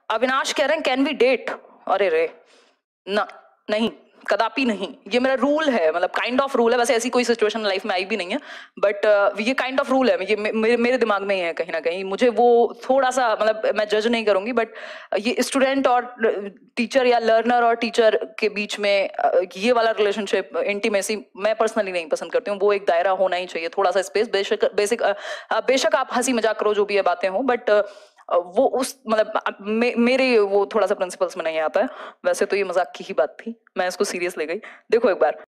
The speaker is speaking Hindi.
अविनाश कह रहे हैं कैन वी डेट? अरे रे ना, नहीं, कदापि नहीं। ये मेरा रूल है, मतलब काइंड ऑफ रूल है। वैसे ऐसी कोई सिचुएशन लाइफ में आई भी नहीं है, बट ये काइंड ऑफ रूल है। ये मेरे दिमाग में ही है कहीं ना कहीं। मुझे वो थोड़ा सा, मतलब मैं जज नहीं करूंगी, बट ये स्टूडेंट और टीचर या लर्नर और टीचर के बीच में ये वाला रिलेशनशिप, इंटीमेसी मैं पर्सनली नहीं पसंद करती हूँ। वो एक दायरा होना ही चाहिए, थोड़ा सा स्पेस। बेशक आप हंसी मजाक करो, जो भी है बातें हो, बट वो उस, मतलब मेरे वो थोड़ा सा प्रिंसिपल्स में नहीं आता है। वैसे तो ये मजाक की ही बात थी, मैं इसको सीरियस ले गई। देखो एक बार,